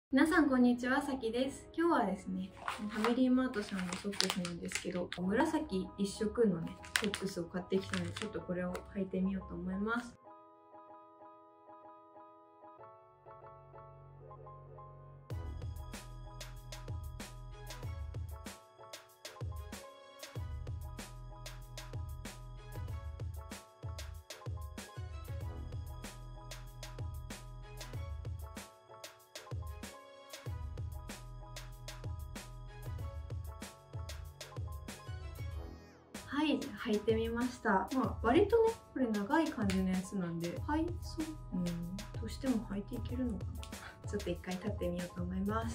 皆さんこんにちは、さきです。今日はですね、ファミリーマートさんのソックスなんですけど、紫一色のね、ソックスを買ってきたので、ちょっとこれを履いてみようと思います。はい、履いてみました。割とね、これ長い感じのやつなんで、どうしても履いていけるのかな。ちょっと一回立ってみようと思います。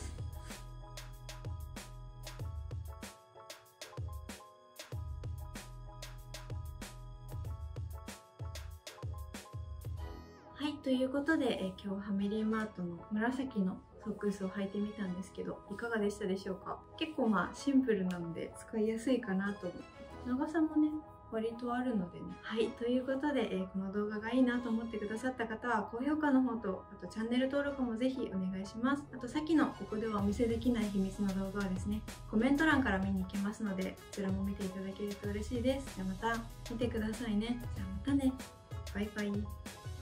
はい、ということで、今日ファミリーマートの紫のソックスを履いてみたんですけど、いかがでしたでしょうか。結構シンプルなので使いやすいかなと思って、長さもね割とあるのでね。はい、ということで、この動画がいいなと思ってくださった方は高評価の方と、あとチャンネル登録もぜひお願いします。あとさっきのここではお見せできない秘密の動画はですね、コメント欄から見に行けますので、こちらも見ていただけると嬉しいです。じゃあまた見てくださいね。じゃあまたね。バイバイ。